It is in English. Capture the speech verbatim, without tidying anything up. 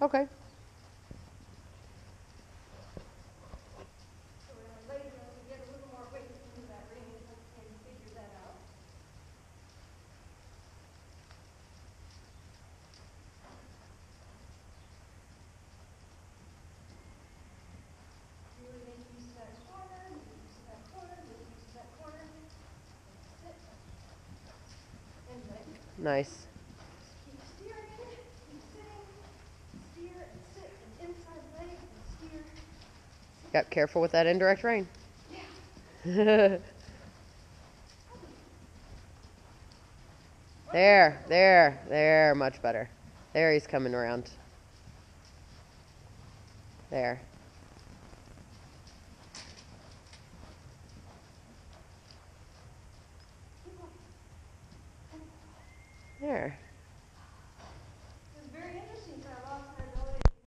Okay. So when I lay down to get a little more weight into that ring if I can figure that out. Really make use of that corner, make use of that corner, make use of that corner. Sit. And then Nice. just keep steering, keep sitting, steer and sit, and inside leg and steer. Got careful with that indirect rein. Yeah. There, there, there, much better. There, he's coming around. There. There.